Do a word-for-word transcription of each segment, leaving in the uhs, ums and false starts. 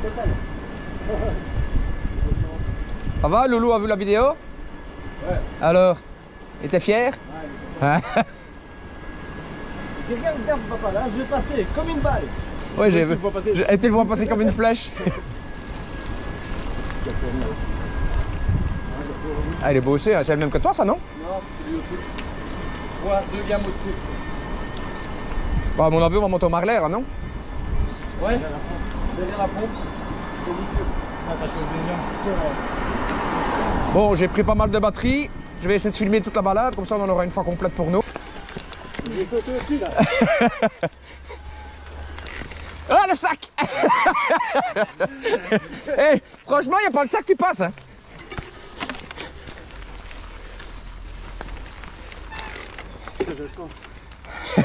Ça va, Loulou a vu la vidéo? Ouais. Alors, il était fier? Ouais. J'ai regarde, regarde papa, là je vais passer comme une balle. Oui, j'ai vu. Passer... Et tu le vois passer comme une flèche. Ah, il est beau aussi, hein. C'est le même que toi, ça, non? Non, c'est lui au-dessus. Ouais, deux gammes au-dessus. Bah, à mon avis, on va monter au Marler, hein, non? Ouais, derrière la pompe. Délicieux. Ah, ça chauffe déjà. Bon, j'ai pris pas mal de batteries. Je vais essayer de filmer toute la balade, comme ça on en aura une fois complète pour nous. J'ai sauté aussi, là. Ah, le sac. Hey, franchement, il n'y a pas le sac qui passe, hein. Je le sens.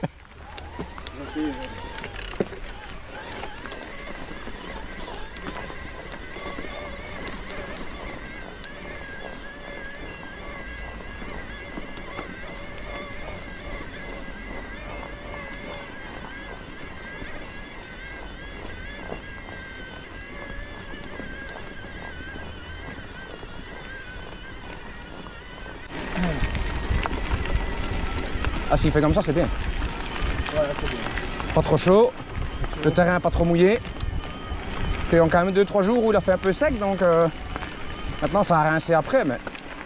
Ah, s'il fait comme ça, c'est bien. Ouais, c'est bien. Pas trop chaud, le terrain pas trop mouillé. Puis on a quand même deux trois jours où il a fait un peu sec, donc euh, maintenant ça a rincé après, mais...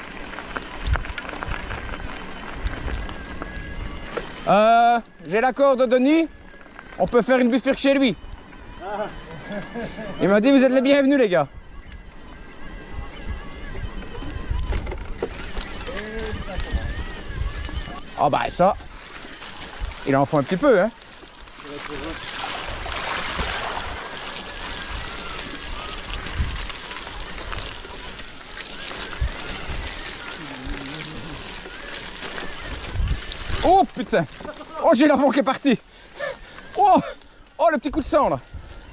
Euh, j'ai l'accord de Denis, on peut faire une bifurque chez lui. Ah. Il m'a dit vous êtes les bienvenus les gars. Ah bah ça, il en faut un petit peu, hein. Oh putain. Oh, j'ai l'avant qui est parti. Oh, oh le petit coup de sang là.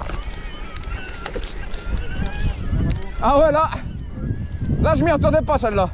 Ah ouais là, là je m'y attendais pas celle-là.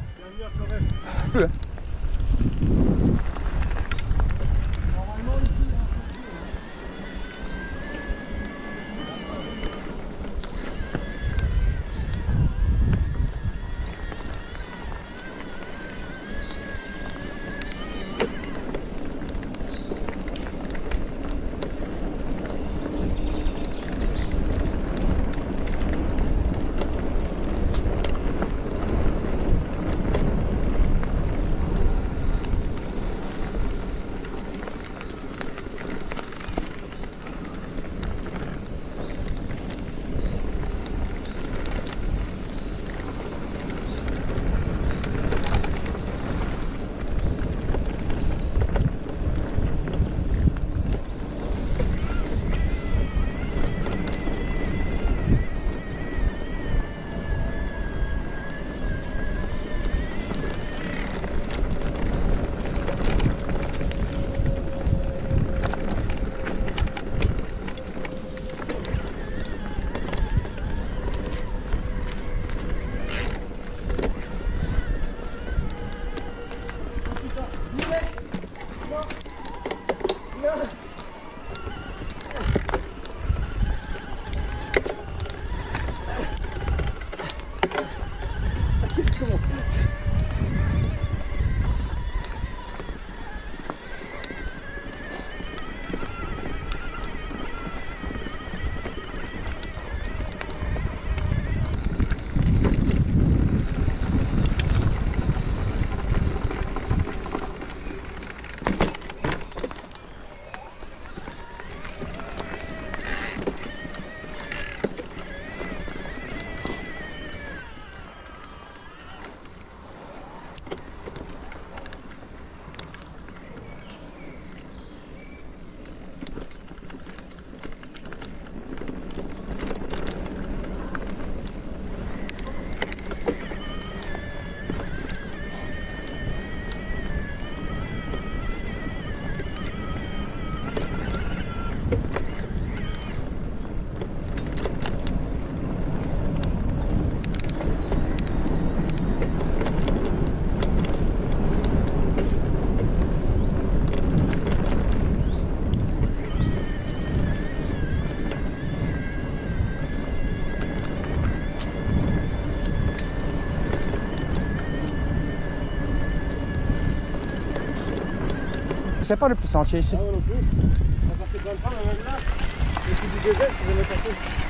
connaissais pas le petit sentier ici. Ah ouais, non plus. On a passé plein de fois, mais même là, et puis du désert, je vais me passer.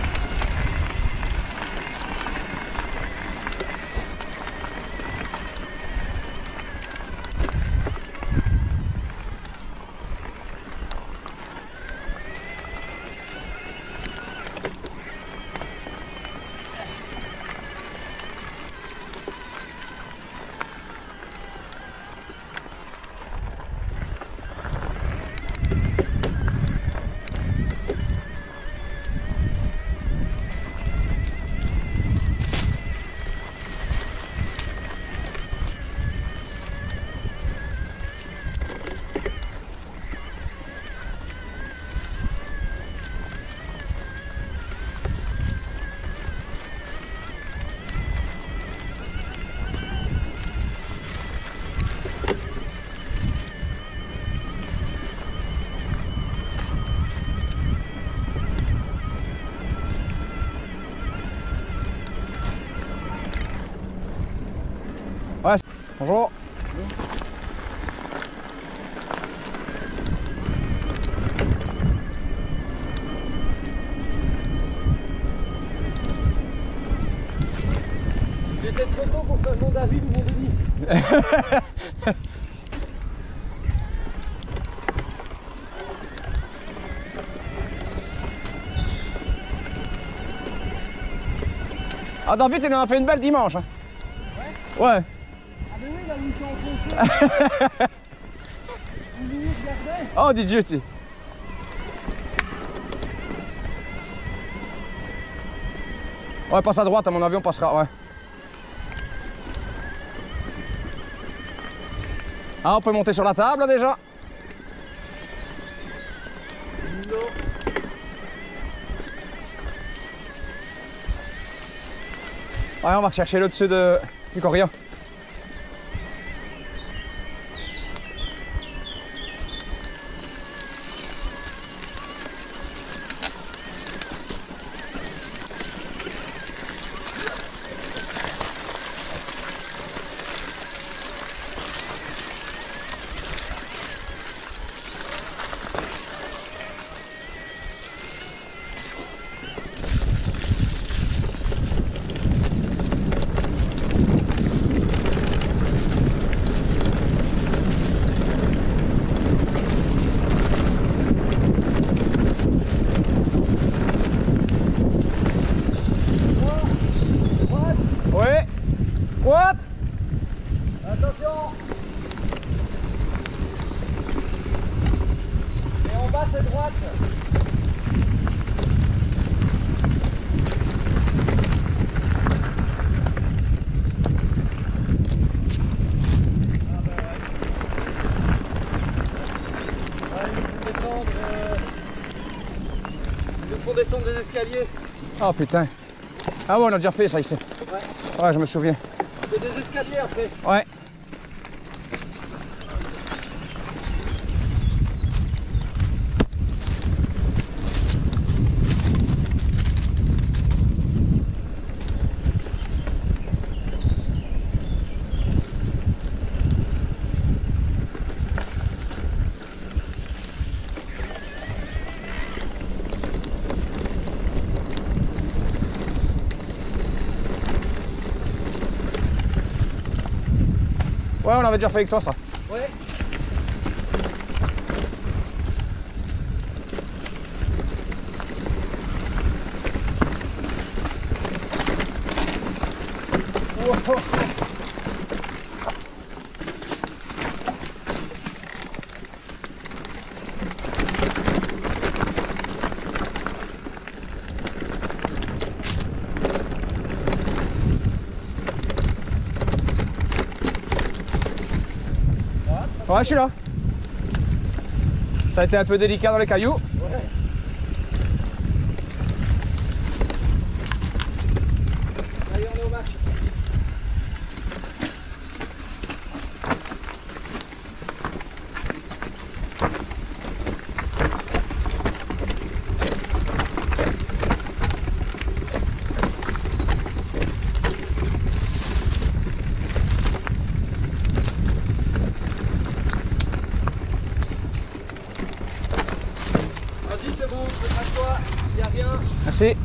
Ouais, bonjour. J'étais trop tôt pour faire mon David ou mon Denis. Ah, David, il en a fait une belle dimanche. Hein. Ouais. Ouais. Ah mais oui, là où ils sont enfoncés. Vous nous regardez. Oh, D J, tu. Ouais, passe à droite, à mon avis, on passera, ouais. Ah, on peut monter sur la table, là, déjà. Non. Ouais, on va rechercher le dessus de... du Coria. Ouais. What? Attention. Et en bas c'est droite. Ils nous font descendre des escaliers. Oh putain. Ah ouais, on a déjà fait ça ici. Ouais. Ouais, je me souviens. C'est des escaliers après. Ouais. Ouais, on avait déjà fait avec toi ça. Ouais. Wow. Ouais, je suis là. Ça a été un peu délicat dans les cailloux. Ouais. Allez, on est au match. secondes, retrace-toi, il n'y a rien. Merci.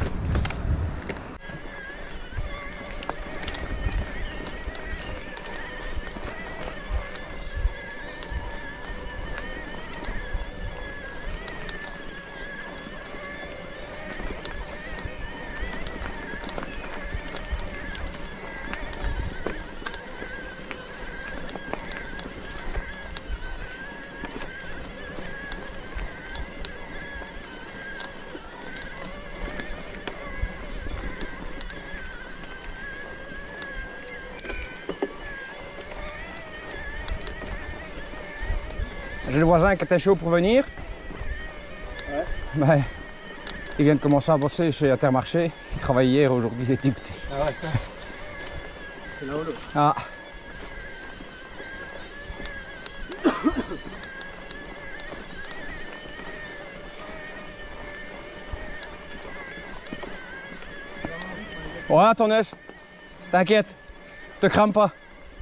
J'ai le voisin qui était chaud pour venir. Ouais. Ben, il vient de commencer à bosser chez Intermarché. Il travaille hier, aujourd'hui il est dégoûté. Ah ouais, ça. C'est là ou l'autre. Ah. Ouais, ton os. T'inquiète. Te crame pas.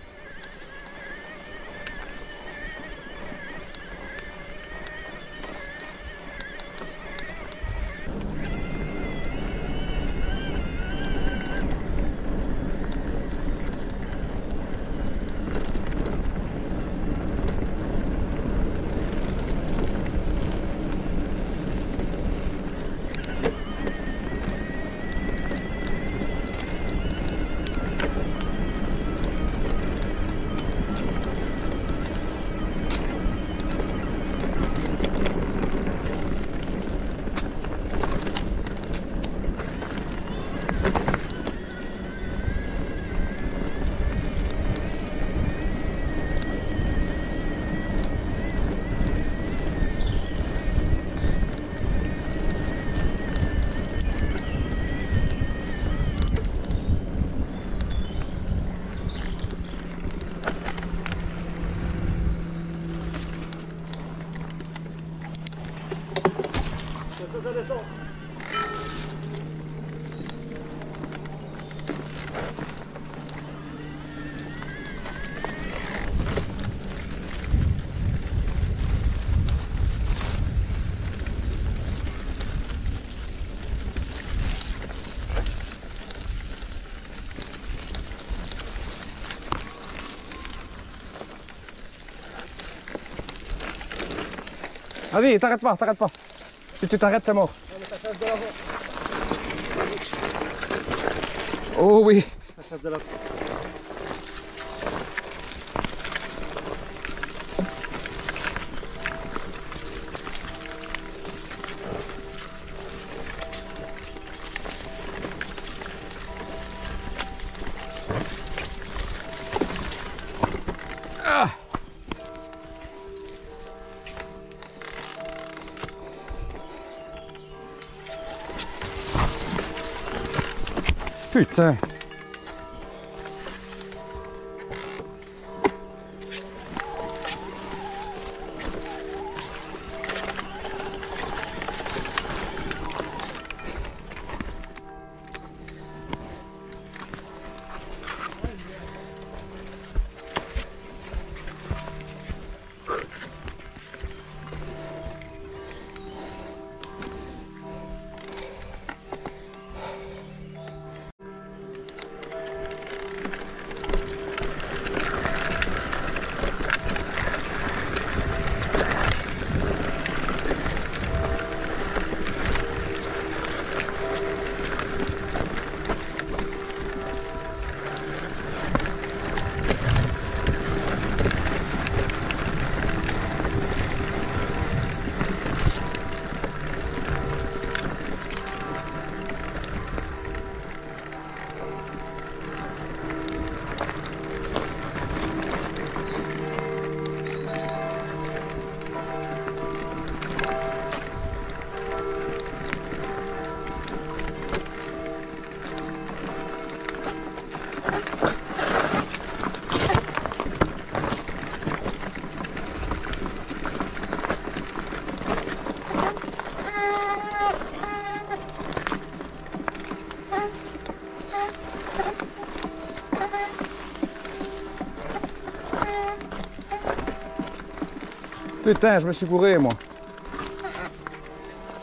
Ça descend. Vas-y, t'arrêtes pas, t'arrêtes pas. Si tu t'arrêtes, c'est mort. Non, mais ça chasse de l'avant. Oh oui. Ça chasse de l'avant. Ah. Putain. Putain, je me suis gouré, moi.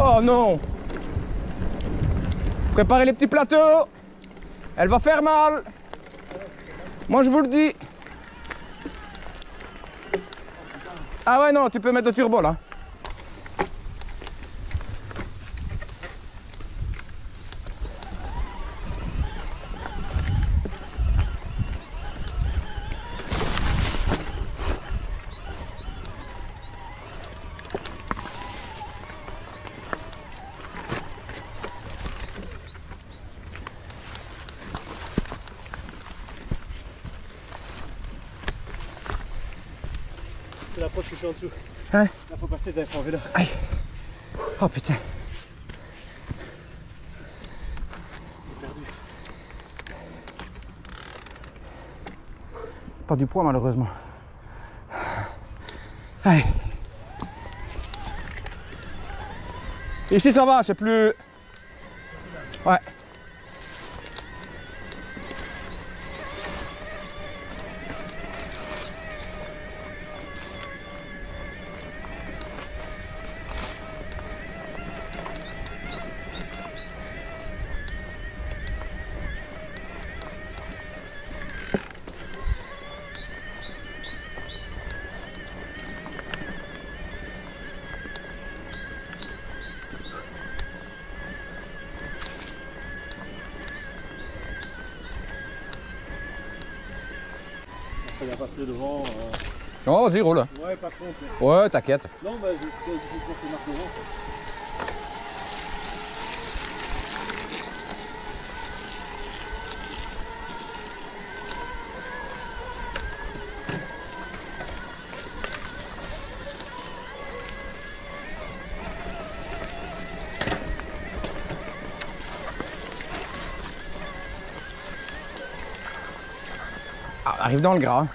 Oh non! Préparez les petits plateaux. Elle va faire mal. Moi je vous le dis. Ah ouais non, tu peux mettre le turbo là. C'est l'approche que je suis en dessous. Hein? Là faut passer, j'avais fait en vélo. Aïe. Oh putain. Pas du poids malheureusement. Allez. Ici ça va, c'est plus... Ouais. Il n'y a pas plus devant. Euh... Oh, vas-y, roule. Ouais, pas trop. Ouais, t'inquiète. Non, bah, je vais passer marque devant. Ah, arrive dans le gras.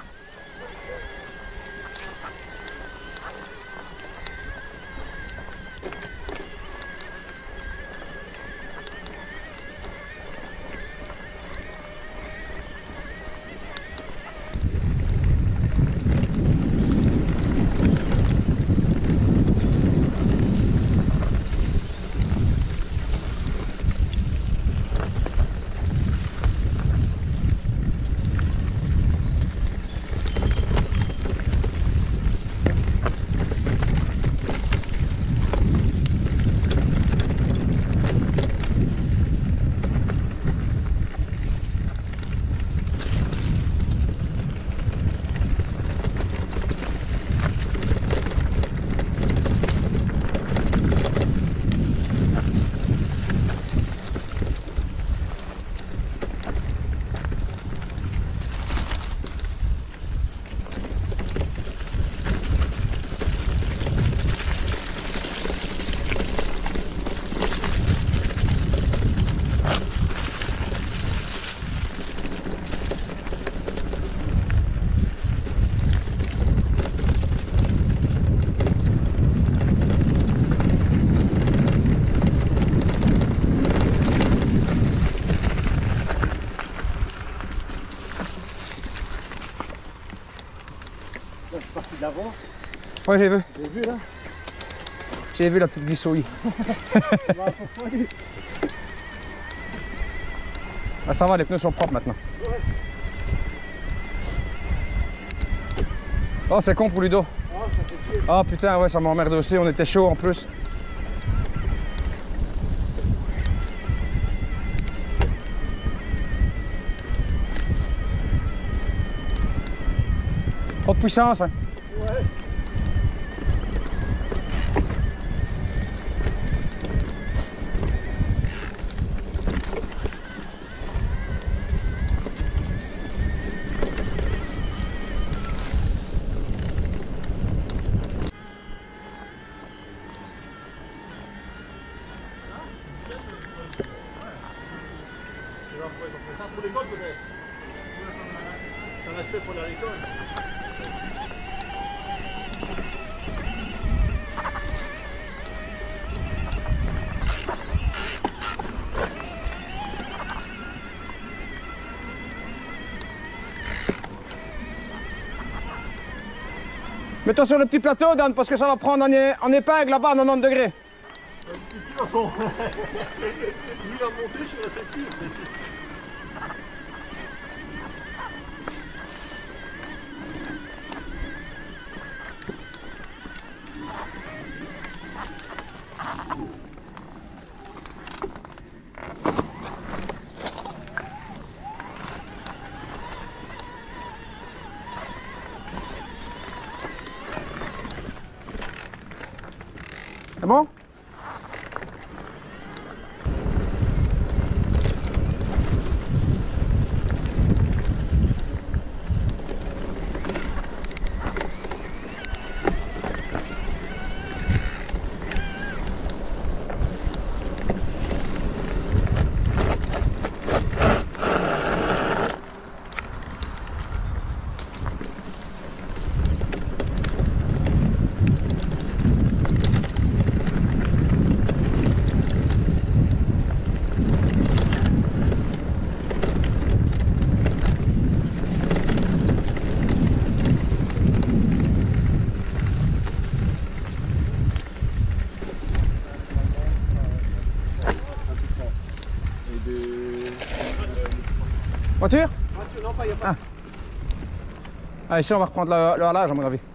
Là, je suis parti de l'avant. Ouais, j'ai vu. Vous avez vu là? J'ai vu la petite glissouille. Ah, ça va, les pneus sont propres maintenant. Ouais. Oh, c'est con pour Ludo. Ah, ça fait chier. Ah putain, ouais, ça m'emmerde aussi, on était chaud en plus. Trop de puissance, hein. Ouais. Pour l'école peut-être. Ça va être fait pour aller à l'école. Mets-toi sur le petit plateau, Dan, parce que ça va prendre en, é en épingle là-bas à quatre-vingt-dix degrés. façon. Lui il a monté, je suis resté dessus. C'est bon? Voiture? Voiture, non, pas, il n'y a pas. Ah. Ah, ici on va reprendre le, le halage à mon avis.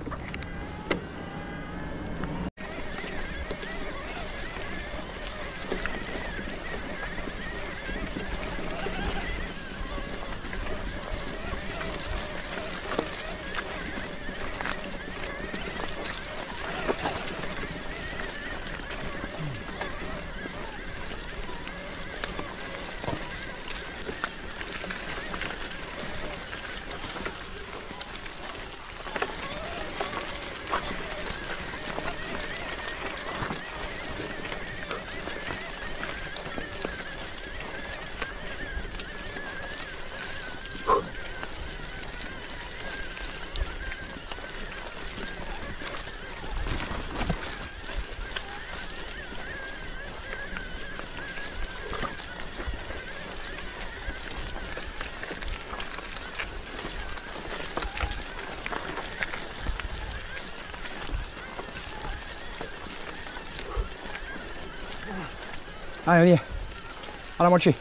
Allez, on y est. À la moitié.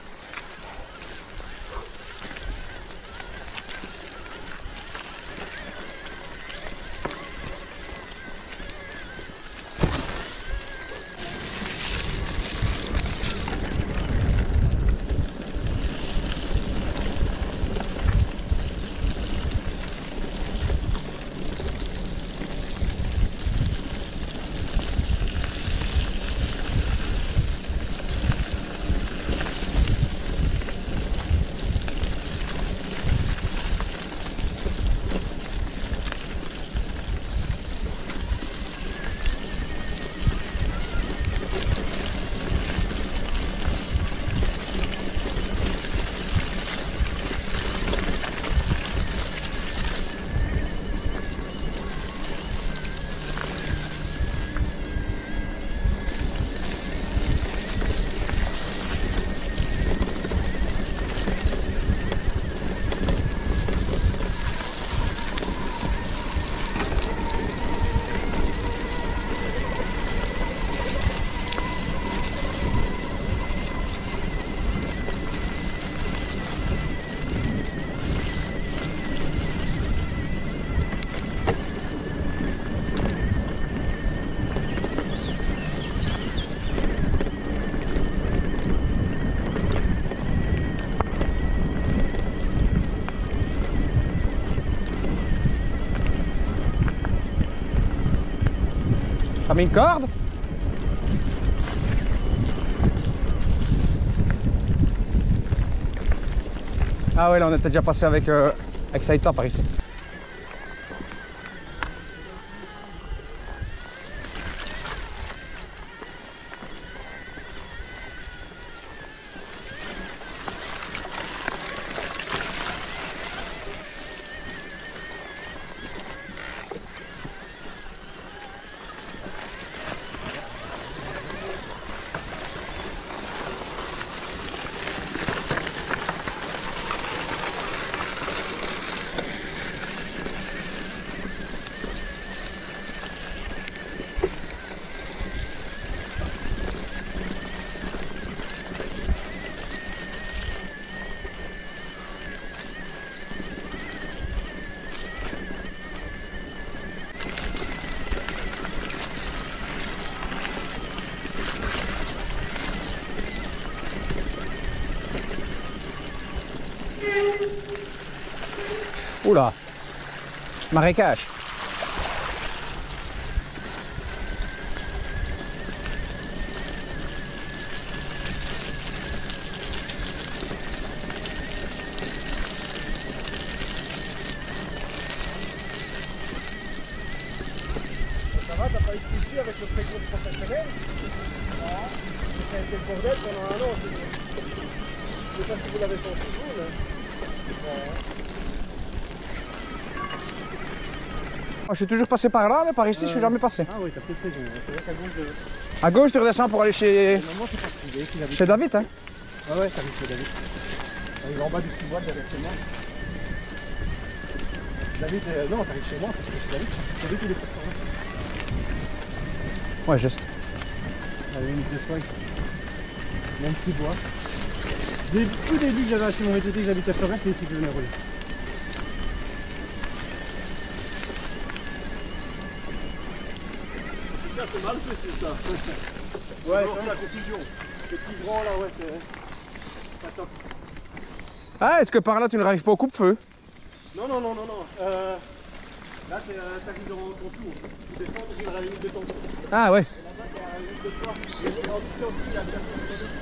T'as mis une corde? Ah ouais, là on était déjà passé avec, euh, avec Saïta par ici. Oula. Marécage. Ça va, t'as pas eu de soucis avec le précoce professionnel? Non. Ça a été le bordel pendant un an. Je sais pas si vous l'avez senti vous, mais... Ouais. Je suis toujours passé par là, mais par ici, euh... je suis jamais passé. Ah oui, t'as peut-être raison. C'est vrai qu'à gauche, de... À gauche, tu redescends pour aller chez... Normalement, c'est pas privé. Si David... Chez David, hein? Ah ouais, t'arrives chez David. Il est en bas du petit bois derrière chez moi. David, euh... non, t'arrives chez moi parce que c'est David. David, il est pour toi. Ouais, juste. Allez, une de soie. Mon petit bois. Dès tout début que j'avais acheté mon V T T, que j'habitais à Florence, c'est ici que je venais rouler. C'est mal fait c'est ça. Ouais, c'est la confusion. Le petit grand là, ouais, c'est... Ça top. Ah, est-ce que par là tu ne arrives pas au coupe-feu? Non, non, non, non, non. Euh, là, tu arrives dans ton tour. Tu descends, tu arrives à la limite de ton tour. Ah ouais. Et là-bas, tu à la limite de toi. Il y a des ambitions aussi, il y a des ambitions.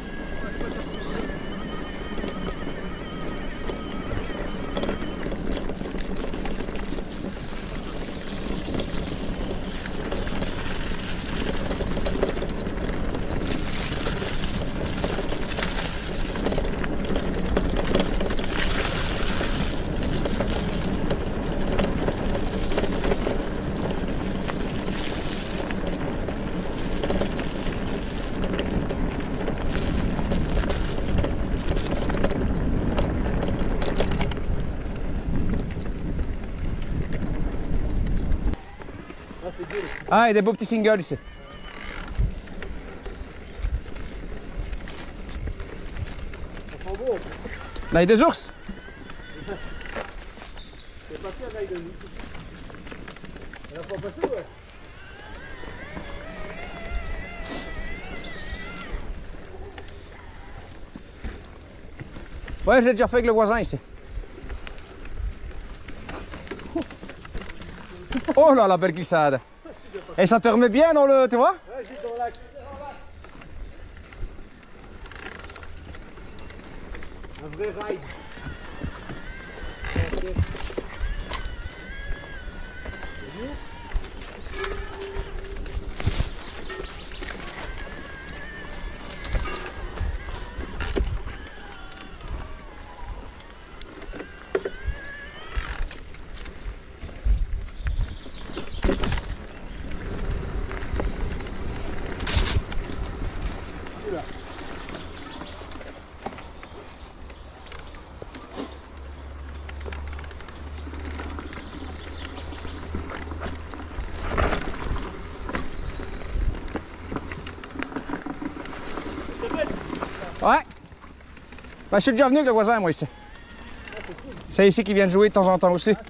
Ah, il y a des beaux petits singles ici. Ça sent bon. Là, il y a des ours. C'est passé à l'ail de nuit. Elle a pas passé, ouais. Ouais, j'ai déjà fait avec le voisin ici. Oh là, la belle glissade. Et ça te remet bien dans le... tu vois? Ouais, juste dans l'axe. Un vrai ride. Okay. Ouais. Bah, je suis déjà venu avec le voisin, moi, ici. C'est ici qu'il vient de jouer de temps en temps aussi.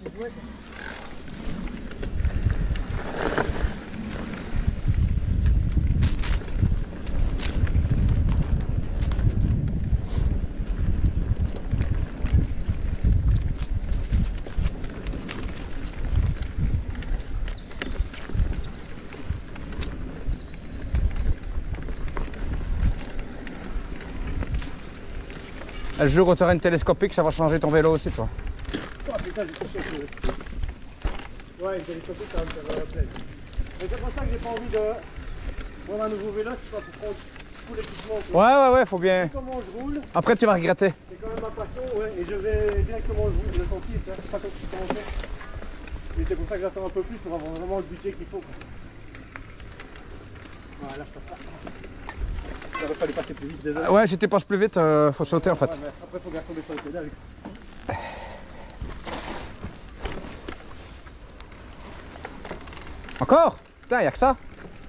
Le jour où tu auras une télescopique, ça va changer ton vélo aussi, toi. Oh putain, j'ai touché le... Ouais, une télescopique, ça va me faire plaisir. Mais c'est pour ça que j'ai pas envie de prendre un nouveau vélo, c'est pas pour prendre tout l'équipement. Ouais, ouais, ouais, faut bien. Comment je roule. Après, tu vas regretter. C'est quand même ma passion, ouais, et je vais directement le, le sentir, c'est pas comme si je commençais. Et c'est pour ça que j'attends un peu plus pour avoir vraiment le budget qu'il faut. Voilà, je passe pas. Il aurait fallu passer plus vite, désolé. Ouais, si tu passes plus vite, euh, faut sauter en fait. Ouais, mais après, il faut bien tomber sur les pédales. Encore? Putain, y'a que ça.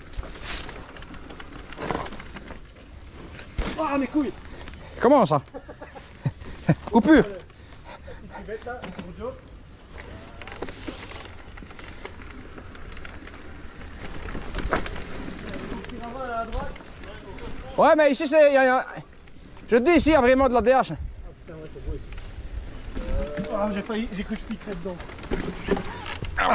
Ah, mes couilles! Comment ça? Coupure. La petite cuvette là, pour Joe. Petit ravin là à droite. Ouais, mais ici, c'est... Y a, y a... Je te dis, ici, il y a vraiment de la D H. Ah putain, ouais, c'est beau ici. Euh... Ah, j'ai failli, j'ai cru que je piquerais dedans. Ah.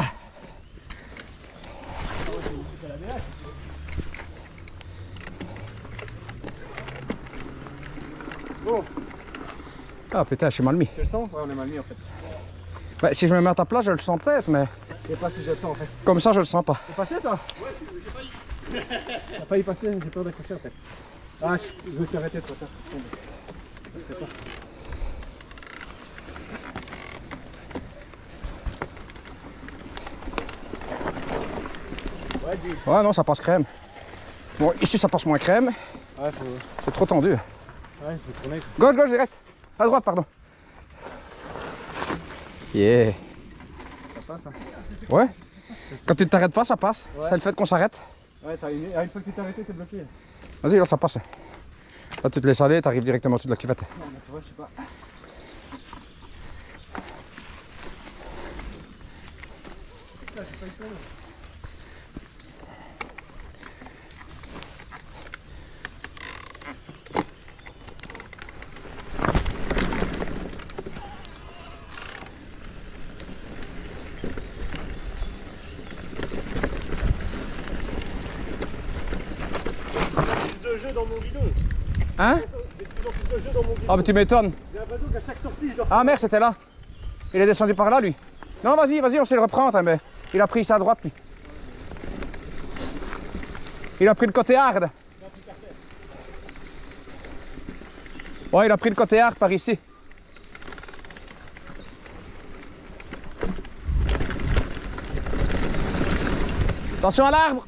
Bon. Ah putain, je suis mal mis. Tu le sens? Ouais, on est mal mis en fait. Bah, si je me mets à ta place, je le sens peut-être, mais Je sais pas si je le sens en fait. comme ça, je le sens pas. T'es passé toi? Ouais, j'ai failli. T'as failli passer, j'ai peur d'accrocher en fait. Ah, je, je me suis arrêté toi, t'as. Ça serait pas. Ouais, du. Ouais, non, ça passe crème. Bon, ici, ça passe moins crème. Ouais, faut. C'est trop tendu. Ouais, faut tourner. Gauche, gauche, direct. À droite, pardon. Yeah. Ça passe hein. Ouais. Quand tu ne t'arrêtes pas, ça passe. Ouais. C'est le fait qu'on s'arrête. Ouais, ça a une... ah, une fois que tu t'es arrêté, t'es bloqué. Vas-y, là, ça passe. Là, tu te laisses aller, tu arrives directement au-dessus de la cuvette. Non, mais tu vois, je sais pas. Ah, j'ai pas eu peur. De jeu dans mon bidon. Hein? J'ai de plus en plus de jeux dans mon bidon. Ah, mais tu m'étonnes. J'ai l'impression qu'à chaque sortie, je dois. Ah, merde, c'était là. Il est descendu par là, lui. Non, vas-y, vas-y, on sait le reprendre, hein, mais il a pris ça à droite, lui. Il a pris le côté hard. Ouais, il a pris le côté hard par ici. Attention à l'arbre.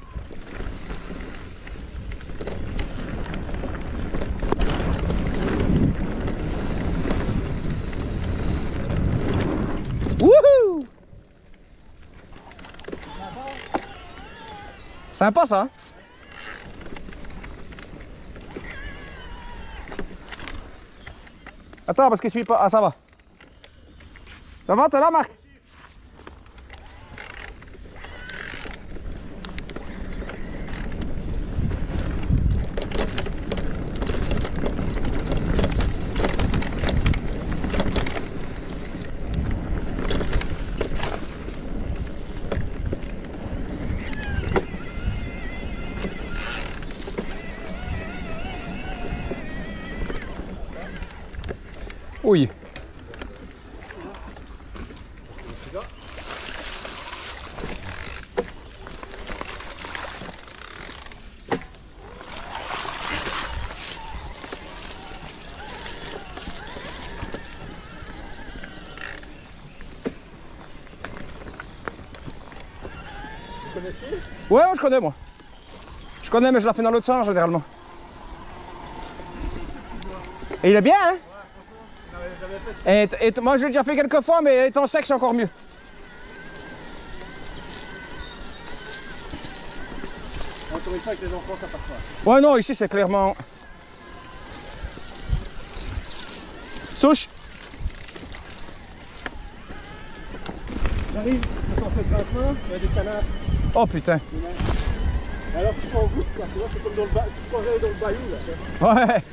Wouhou! Sympa ça. Attends, parce qu'il suit pas. Ah, ça va. Ça va, t'es là, Marc? Oui. Ouais, ouais, je connais moi. Je connais, mais je la fais dans l'autre sens généralement. Et il est bien, hein? Et, et moi je l'ai déjà fait quelques fois, mais étant sec c'est encore mieux. Encore une fois avec les enfants ça passe pas. Ouais non, ici c'est clairement... Souche. J'arrive, je sens cette main, il y a des canards. Oh putain. Et alors tu prends en goutte quoi, tu vois, c'est comme dans le, ba... tu prends dans le bayou là. Ouais.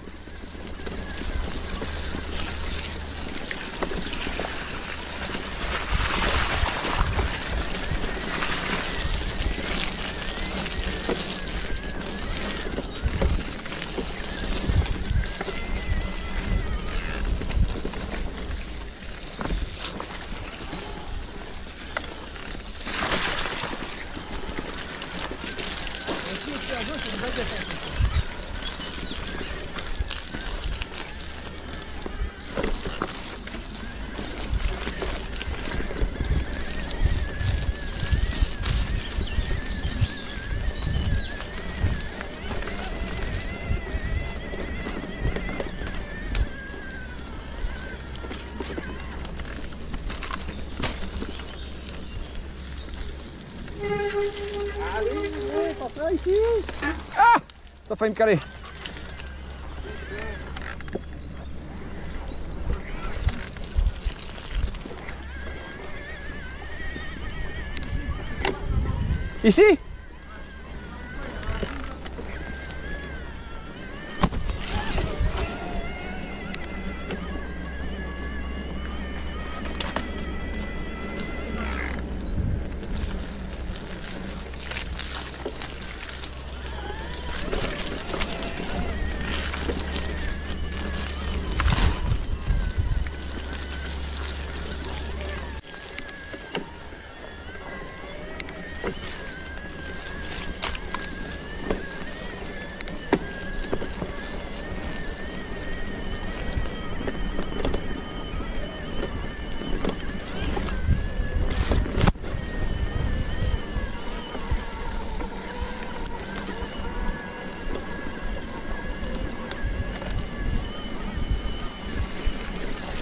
Allez, ouais, passe là ici. Ah! Ça a failli me caler. Ici?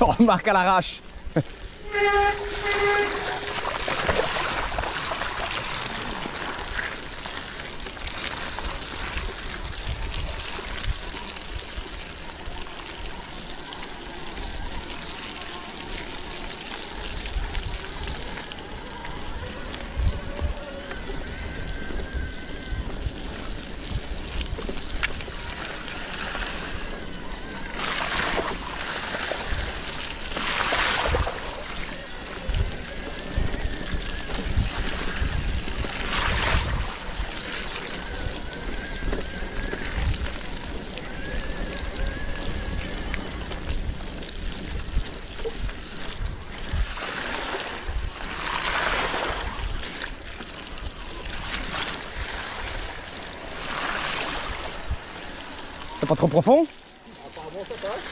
On remarque à l'arrache. C'est pas trop profond? Apparemment ça passe.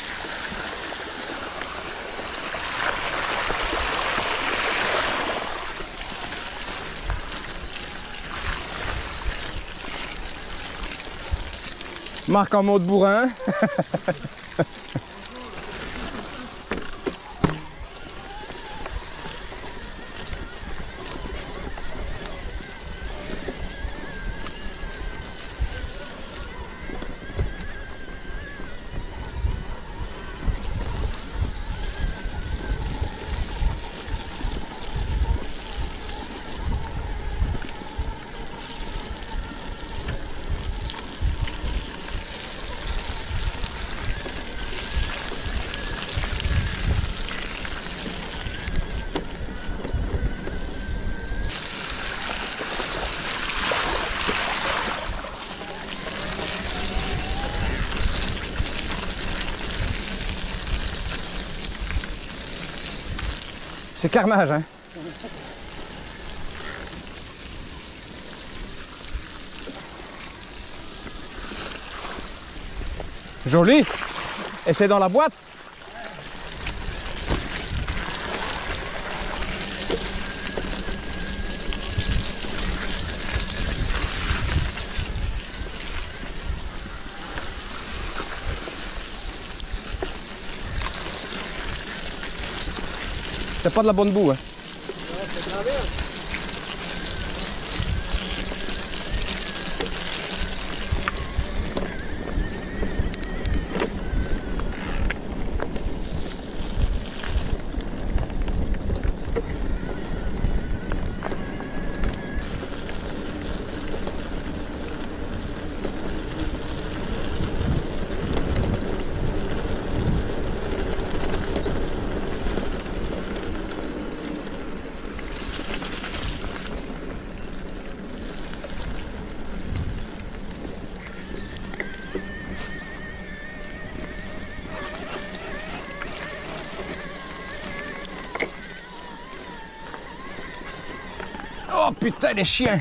Marc en mode bourrin. C'est carnage, hein? Joli! Et c'est dans la boîte? C'est pas de la bonne boue, hein? Ouais, c'est gravé. Hein. Oh putain, les chiens!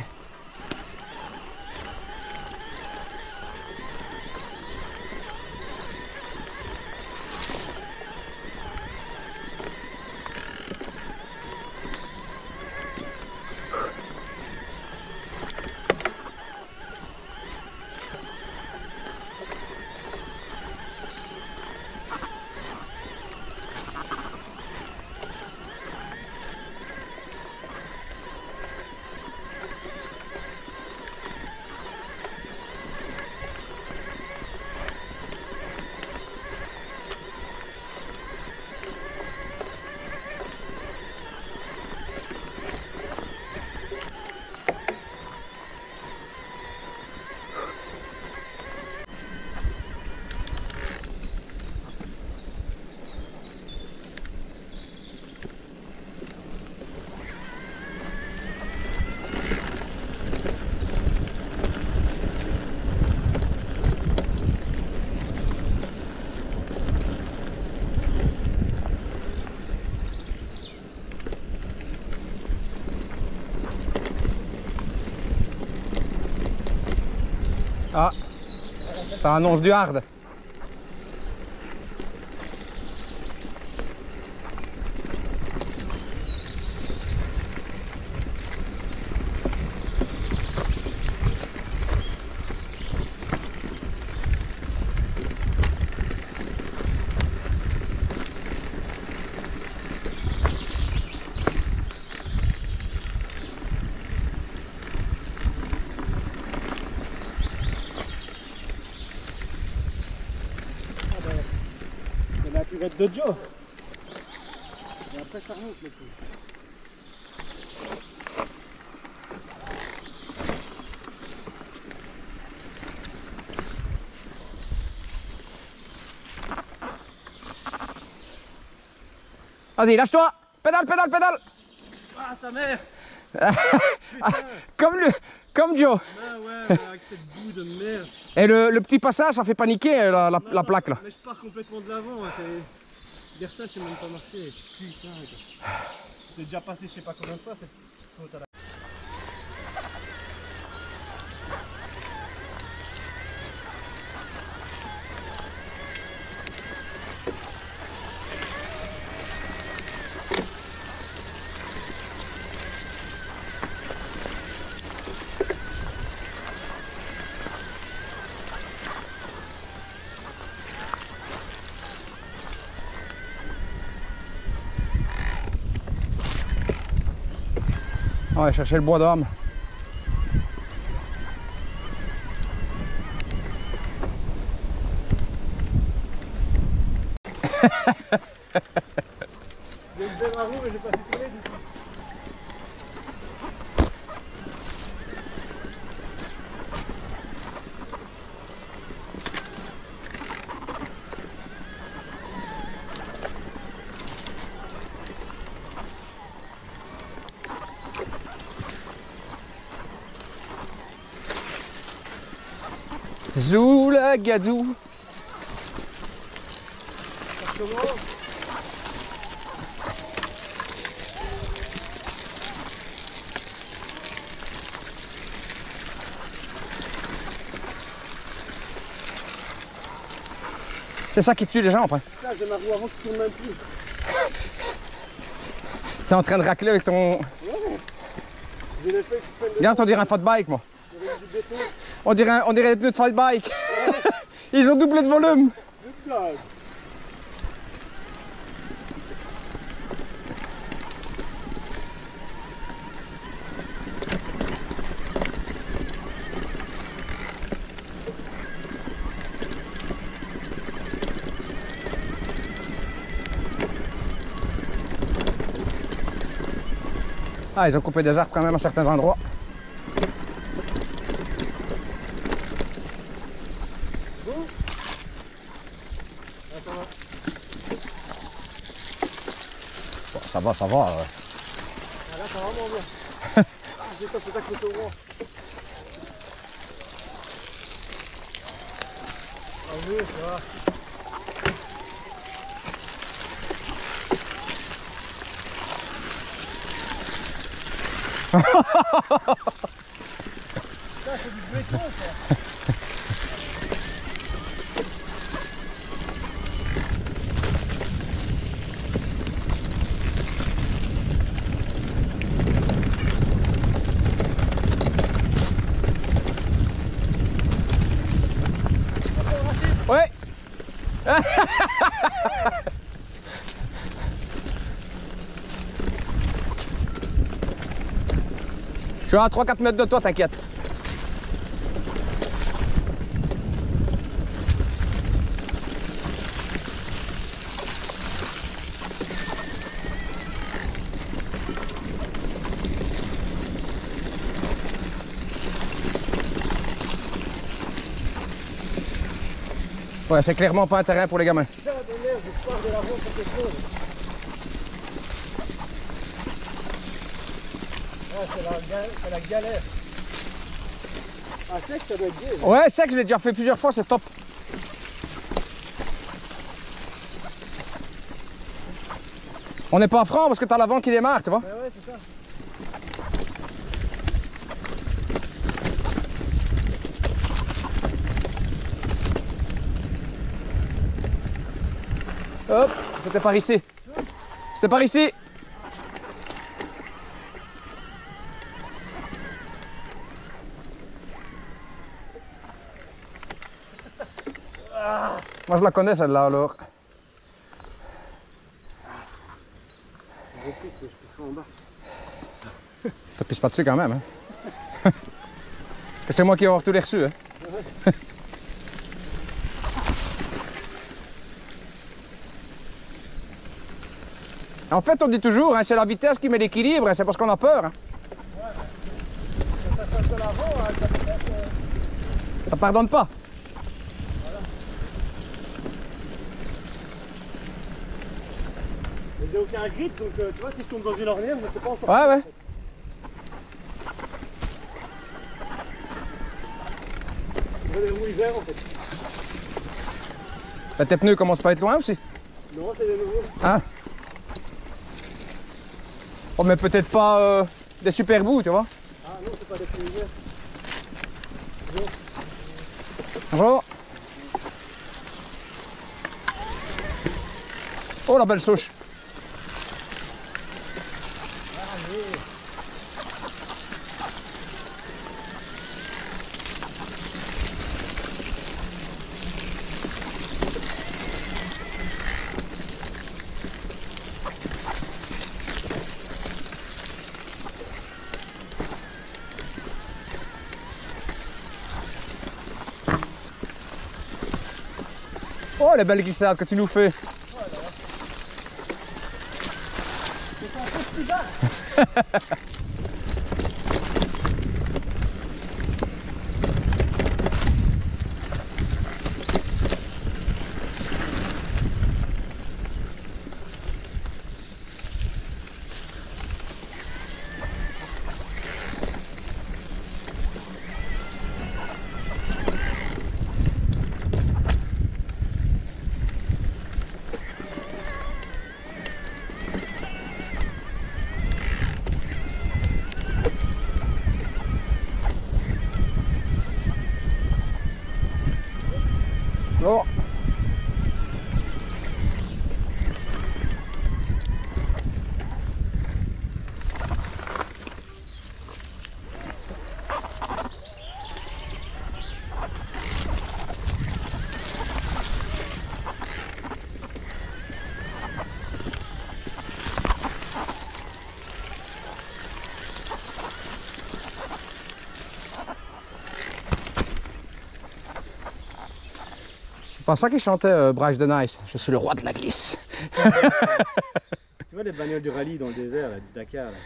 Ah, ça annonce du hard. direct de Joe. Et après ça remonte le coup. Vas-y, lâche-toi. Pédale, pédale, pédale. Ah, sa mère. Comme, le, comme Joe. Ah ouais, mais avec cette boue de merde. Et le, le petit passage, ça fait paniquer la, la, Non, la plaque là. Mais je pars complètement de l'avant. Hein, hier ça, je sais même pas marcher. Putain. J'ai déjà passé je sais pas combien de fois cette côte à la... On va chercher le bois d'homme. J'ai levé ma roue mais j'ai pas su tourner du coup. Zoula gadou. Comment? C'est ça qui tue les gens après. Là j'ai ma roue avant qui tourne même plus. T'es en train de racler avec ton... Ouais. J'ai l'effet qui prennent de... Regarde, on dirait un fat bike moi. du béton. On dirait, un, on dirait des pneus de fat bike. Ils ont doublé de volume. Une blague. Ah, ils ont coupé des arbres quand même à certains endroits. Bon. Ah, ça va. Bon, ça va, ça va. euh. Ah, là, ça va vraiment bien. Ah, j'ai pas fait ça que au roi. Ah oui, ça va. Ça, c'est du béton, ça. Ouais. Je suis à trois quatre mètres de toi, t'inquiète. Ouais, c'est clairement pas un terrain pour les gamins. Putain de merde, je pars de la route pour quelque chose. Ah, c'est la, ga- c'est la galère. Ah, sec, ça doit être gai. Là. Ouais, c'est que je l'ai déjà fait plusieurs fois, c'est top. On n'est pas franc parce que t'as l'avant qui démarre, tu vois. Ouais, ouais, c'est ça. Hop, c'était par ici. C'était par ici. Moi je la connais celle-là alors. Je pisse, je pisserai en bas. Te pisse pas dessus quand même. Hein. C'est moi qui vais avoir tous les reçus. Hein. En fait, on dit toujours, hein, c'est la vitesse qui met l'équilibre, hein, c'est parce qu'on a peur. Hein. Ouais, mais ça passe de l'avant, hein, la vitesse, euh... Ça pardonne pas. Voilà. Mais j'ai aucun grip, donc euh, tu vois, si je tombe dans une ornière, je ne sais pas encore. Ouais, ouais. Je vais les roues hiver en fait. Bah, tes pneus commencent pas à être loin aussi. Non, c'est les nouveaux. Hein? Oh, mais peut-être pas euh, des super bouts, tu vois. Ah non, c'est pas des pneus hiver. Bonjour. Oh, la belle souche. Oh, les belles glissades que tu nous fais. C'est un festival. Oh. C'est pas ça qu'il chantait euh, Bryce de Nice. Je suis le roi de la glisse. Tu vois les bagnoles du rallye dans le désert, là, du Dakar là.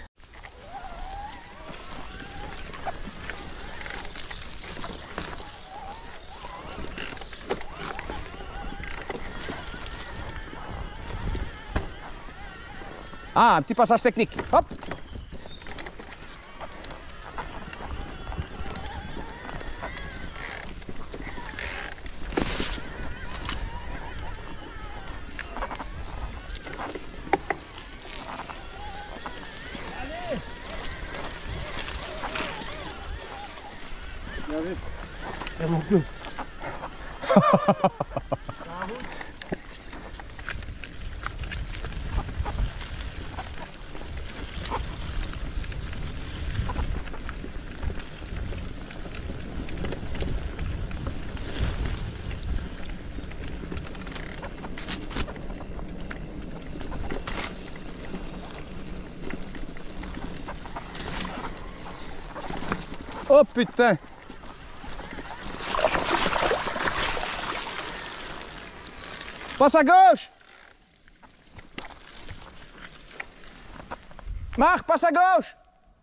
Ah, un petit passage technique. Hop. Bien vu. C'est mon coup. Oh putain. Passe à gauche. Marc, passe à gauche.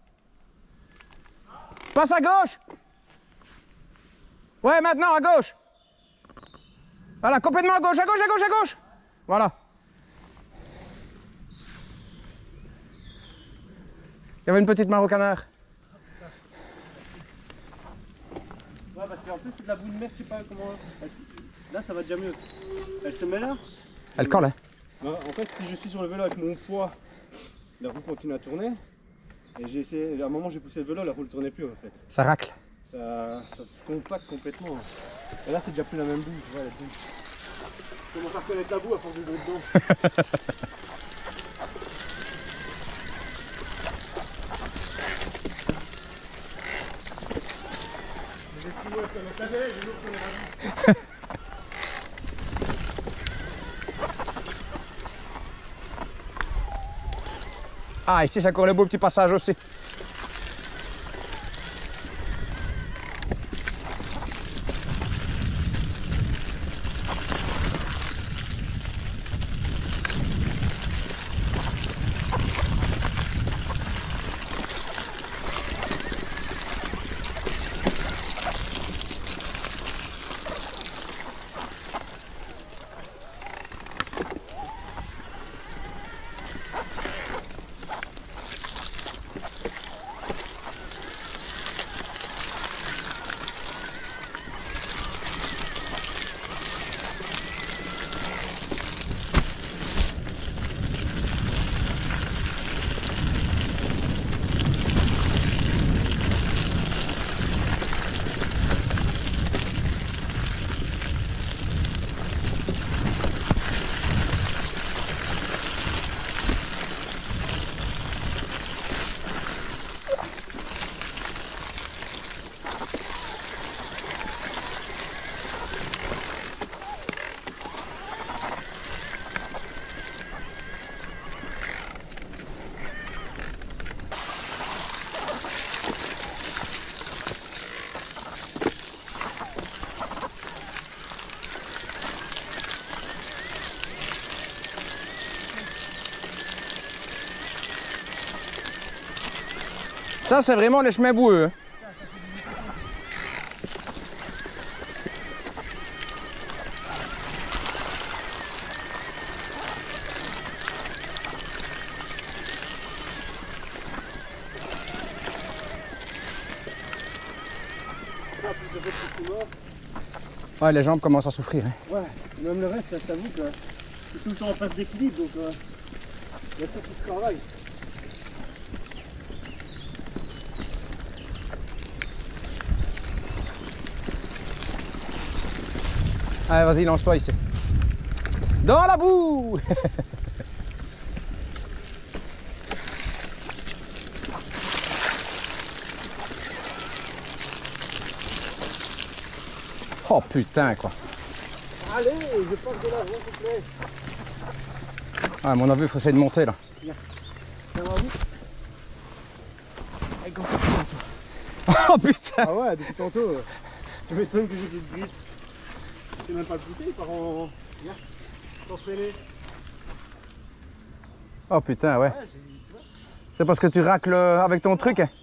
Passe à gauche. Ouais, maintenant à gauche. Voilà, complètement à gauche, à gauche, à gauche, à gauche. Voilà. Il y avait une petite mare au canard. Ouais, parce qu'en plus c'est de la boue de mer, je sais pas comment... Elle se- Là ça va déjà mieux. Elle se met là. Elle colle, hein. Bah, en fait, si je suis sur le vélo avec mon poids, la roue continue à tourner. Et j'ai essayé, à un moment j'ai poussé le vélo, la roue ne tournait plus en fait. Ça racle. Ça, ça se compacte complètement. Et là c'est déjà plus la même boue, tu vois, la boue. Je commence à reconnaître la boue à force de jouer dedans. Les Esquimaux connaissent la neige, les autres connaissent la boue. Ah, ici, c'est encore le beau petit passage aussi. Ça, c'est vraiment les chemins boueux. Hein. Ouais, les jambes commencent à souffrir. Hein. Ouais, même le reste, je t'avoue que c'est tout le temps en phase d'équilibre, donc euh, il y a tout qui se travaille. Allez, vas-y, lance-toi ici. Dans la boue. Oh putain quoi. Allez, je passe de l'avant, s'il te plaît. Ah, à mon avis, il faut essayer de monter là. Ça va où? Avec encore plus longtemps. Oh putain. Ah ouais, depuis tantôt. Euh, tu m'étonnes que j'ai dit de vite. C'est même pas le pousser, il part en... Viens, sans freiner. Oh putain, ouais. Ouais, j'ai dit, tu vois. C'est parce que tu racles avec ton truc. Hein.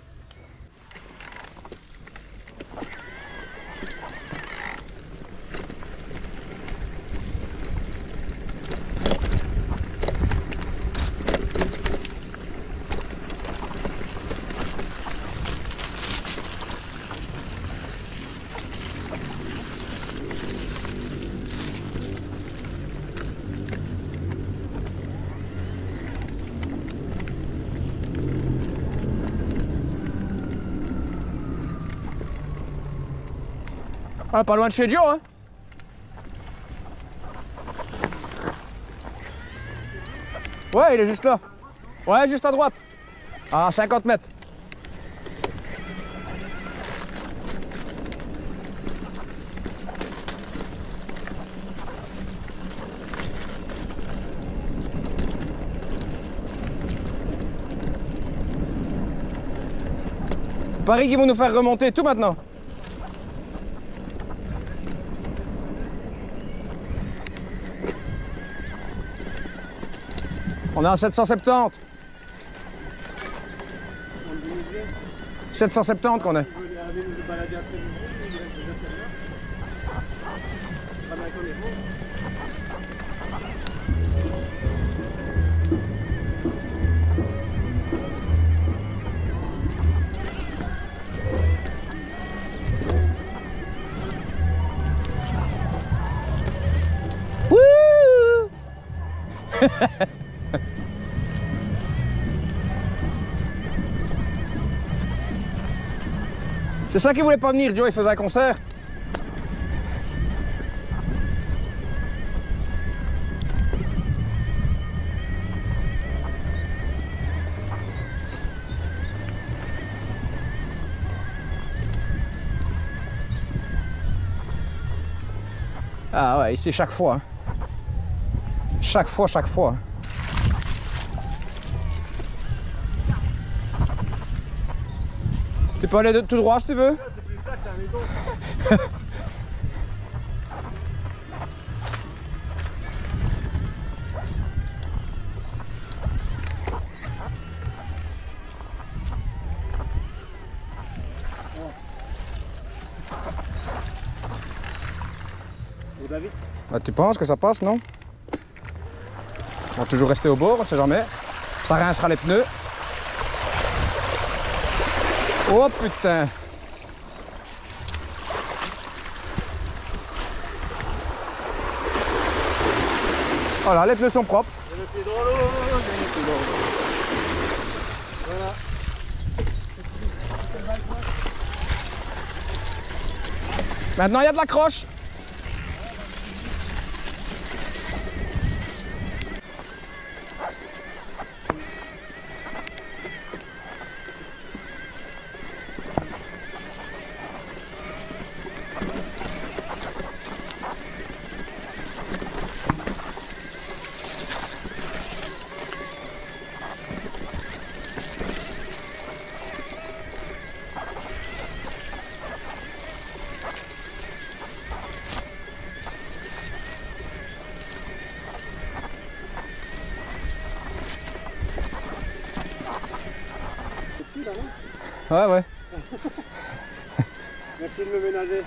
Ah, pas loin de chez Joe, hein. Ouais, il est juste là. Ouais, juste à droite. À cinquante mètres. Paris qu'ils vont nous faire remonter tout maintenant. On est à sept cent soixante-dix. sept cent soixante-dix qu'on est. Wouh. C'est ça qui voulait pas venir, Joe, il faisait un concert. Ah ouais, ici chaque fois. Hein. Chaque fois, chaque fois. Tu peux aller de, tout droit si tu veux. C'est plus tard, c'est un béton. Oh, David. Bah, tu penses que ça passe, non? On va toujours rester au bord, on sait jamais. Ça rincera les pneus. Oh putain! Voilà, les pneus sont propres. Le pied dans l'eau, le pied dans l'eau. Voilà. Maintenant, il y a de la croche. Ouais, ouais. Merci de me ménager.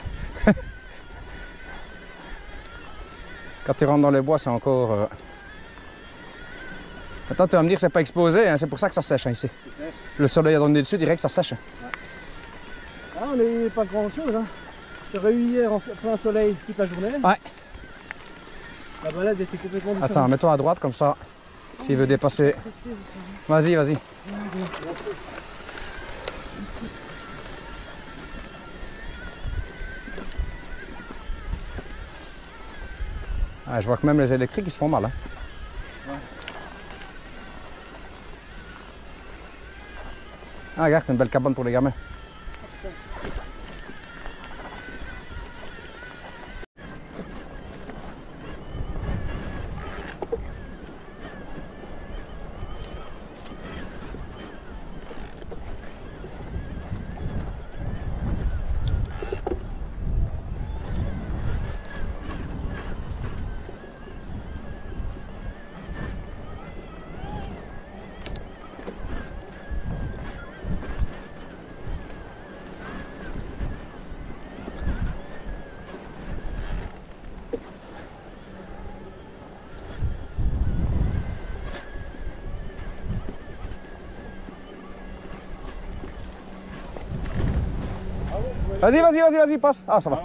Quand tu rentres dans les bois, c'est encore... Euh... Attends, tu vas me dire que c'est pas exposé, hein, c'est pour ça que ça sèche hein, ici. Okay. Le soleil a donné dessus, direct ça sèche. Ouais. Ah, on n'est pas grand chose. Hein. J'aurais eu hier en plein soleil toute la journée. Ouais. La balade était complètement différente. Attends, mets-toi à droite comme ça, s'il veut dépasser. Vas-y, vas-y. Ah, je vois que même les électriques ils se font mal. Hein. Ouais. Ah, regarde, c'est une belle cabane pour les gamins. Vas-y, vas-y, vas-y, vas-y, passe. Ah, ça va.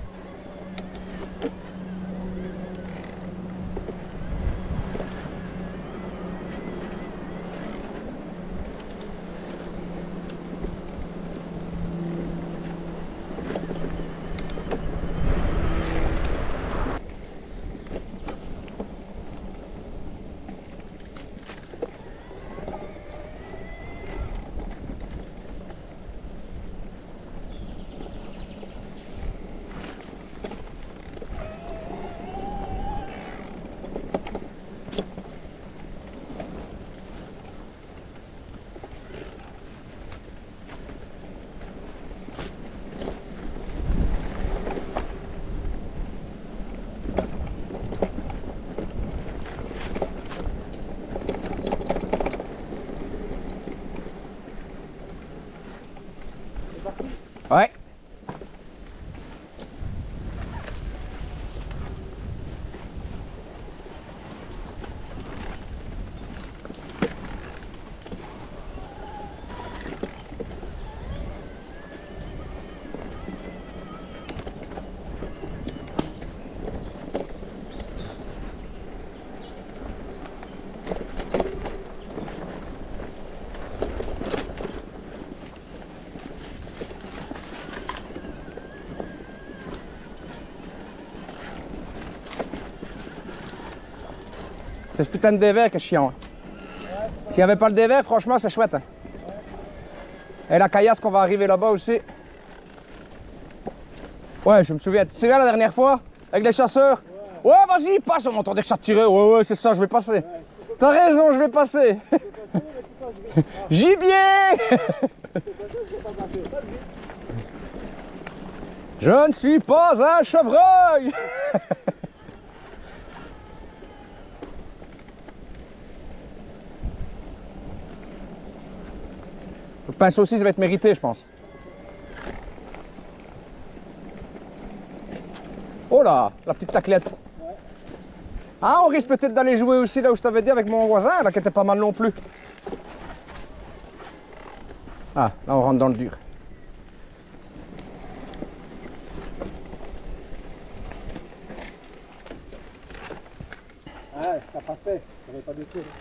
Ouais. C'est ce putain de dévers qui est chiant. Hein. Ouais, s'il n'y avait pas le dévers, franchement, c'est chouette. Hein. Ouais. Et la caillasse qu'on va arriver là-bas aussi. Ouais, je me souviens. Tu te souviens la dernière fois avec les chasseurs? Ouais, ouais vas-y, passe. On entendait que ça tirait. Ouais, ouais, c'est ça, je vais passer. Ouais, t'as raison, je vais passer. Gibier. Je ne suis pas un chevreuil. Le pain saucisse va être mérité, je pense. Oh là, la petite taclette. Ah, on risque peut-être d'aller jouer aussi là où je t'avais dit avec mon voisin, là qui était pas mal non plus. Ah, là on rentre dans le dur. Ah, ça passait, ça n'avait pas de tour.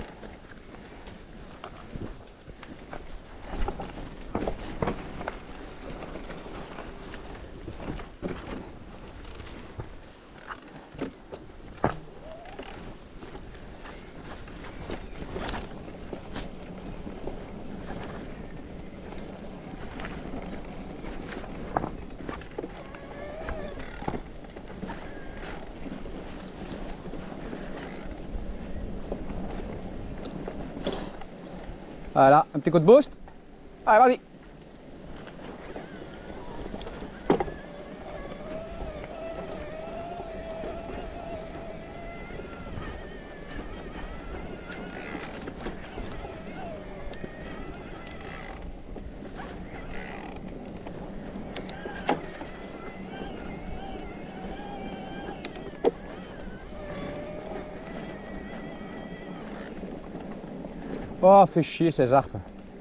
Voilà, un petit coup de boost. Allez, vas-y. Oh, fait chier ces arbres.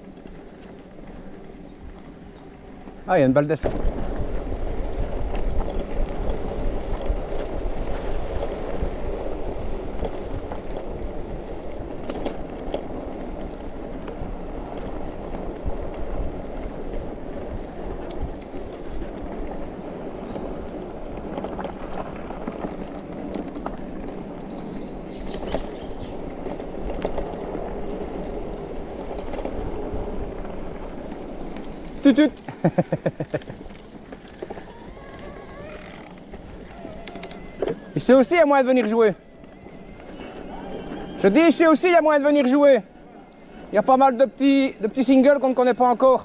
Ah, il y a une balle d'essai. Tut tut. Ici aussi, il y a moyen de venir jouer. Je dis, ici aussi, il y a moyen de venir jouer. Il y a pas mal de petits, de petits singles qu'on ne connaît pas encore.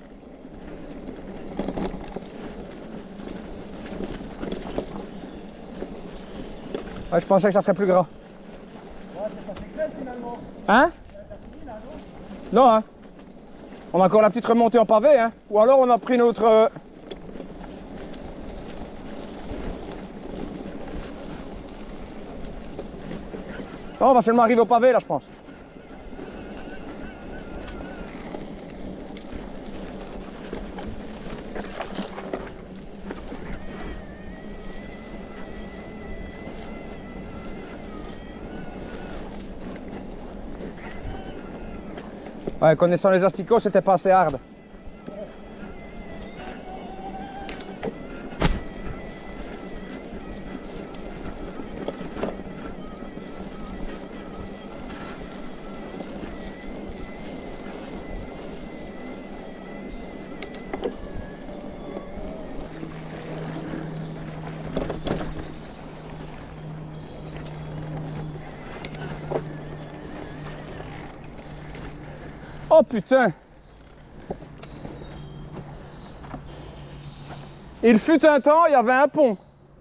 Ouais, je pensais que ça serait plus gras. Ouais, c'est pas secret finalement. Hein? Non, hein? On a encore la petite remontée en pavé, hein? Ou alors on a pris notre... Euh... Oh, on va seulement arriver au pavé là, je pense. Ouais, connaissant les asticots, c'était pas assez hard. Oh putain! Il fut un temps, il y avait un pont.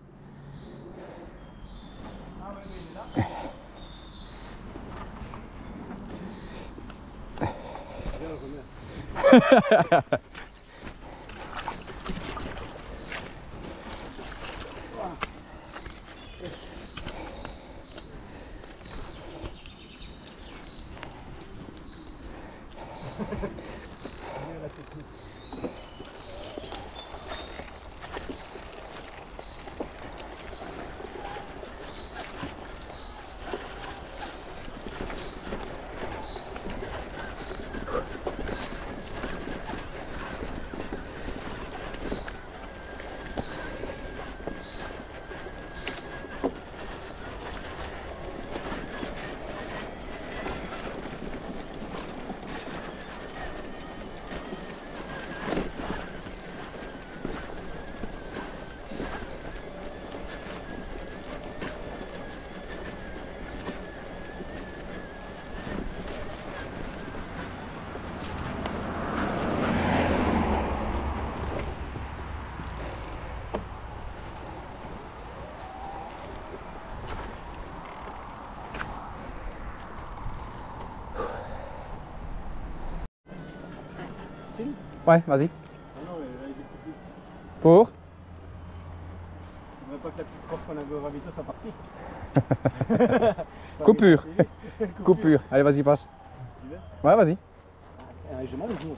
Ouais, vas-y. Ah non, mais là, il est coupé. Pour? Je ne veux pas que la petite prof qu'on avait au ravito soit partie. Coupure. Coupure. Allez, vas-y, passe. Ouais, vas-y. Ah, je m'en vais jouer.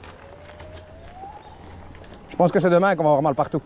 Je pense que c'est demain qu'on va avoir mal partout.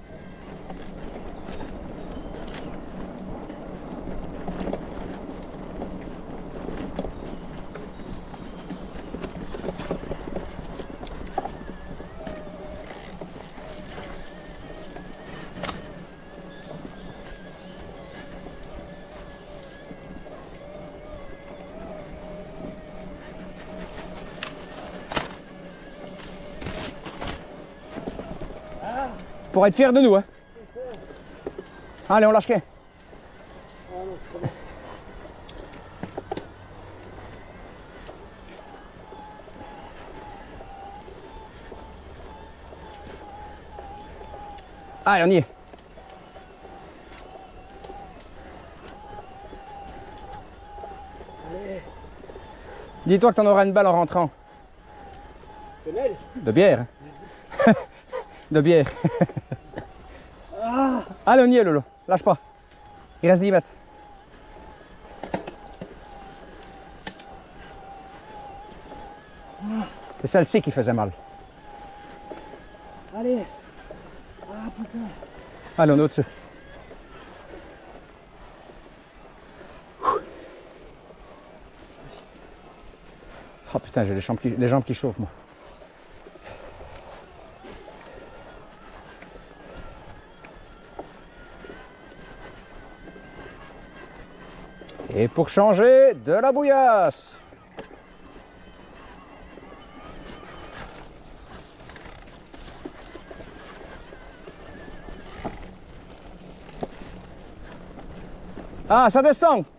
Pour être fier de nous, hein. Allez, on lâche rien. Allez, on y est. Dis-toi que t'en auras une balle en rentrant. De bière. De bière. Ah. Allez, on y est, Lolo. Lâche pas. Il reste dix mètres. C'est celle-ci qui faisait mal. Allez. Ah putain. Allez, on est au-dessus. Oh putain, j'ai les jambes qui, les jambes qui chauffent, moi. Et pour changer, de la bouillasse. Ah, ça descend.